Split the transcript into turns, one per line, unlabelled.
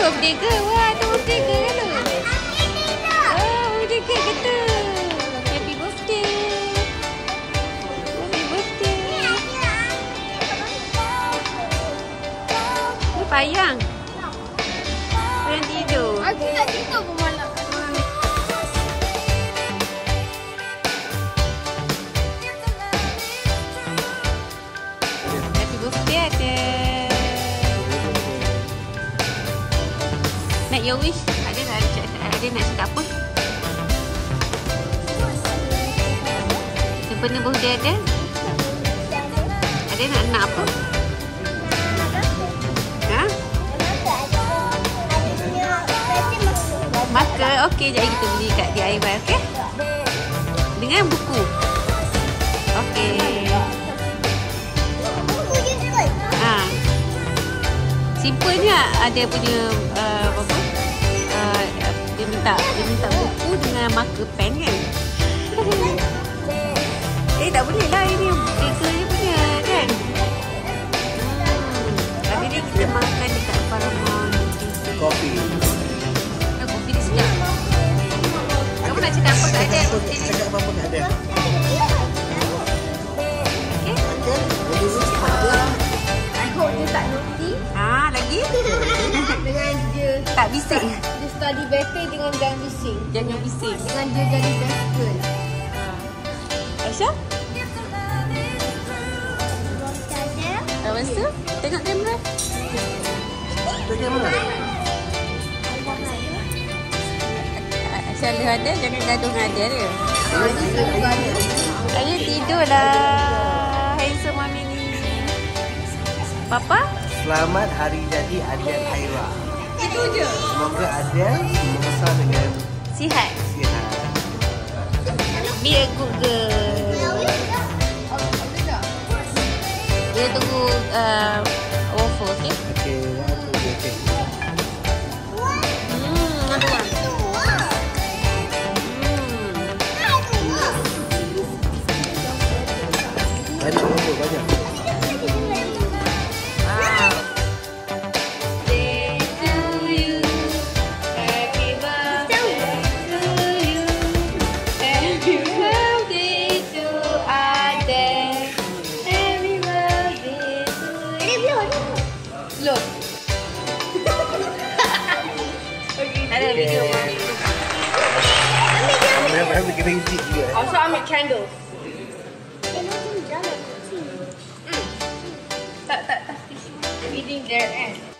birthday ke? Wah, tu birthday ke tu? Oh, birthday ke kita? Happy birthday. Happy birthday. Ni payang. Payang tidur.
Aku tak tidur pun malam.
Happy birthday ada. Make your wish. Ada nak cakap apa? Sempena birthday ada? Ada nak apa? Ha? Marker. Okey, jadi kita beli kat DIY, okey? Dengan buku. Okey. Simple ada punya apa? Dia minta buku dengan marker pen kan? Tak boleh lah, ini baker je punya kan? Hari ni kita makan dekat Paramount.
Kopi.
Kopi dia sedap. Kamu nak cakap apa kat Adel?
Cakap apa kat Adel?
I hope dia tak naughty.
Lagi?
Dengan dia
Tak bising.
dia study better dengan jangan bising.
Jangan bising.
Dengan dia jadi best girl.
Aisyah? Lepas tu, tengok kamera.
Tengok kamera.
Aisyah ada, jangan gaduh dengan Adel dia.
Dia selalu ada.
Ayah tidur lah. Handsome mami ni. Papa?
Selamat hari jadi Adel Haira.
Itu je.
Semoga Adel membesar dengan
Sihat.
sihat.
Be a good girl. Dia tunggu waffle, okey?
Okey, okey.
Ada orang.
Banyak waffle, banyak.
Look. Ada video mami.
Ambil kena hijik juga.
Also ambil candle. Tak. Feeding there and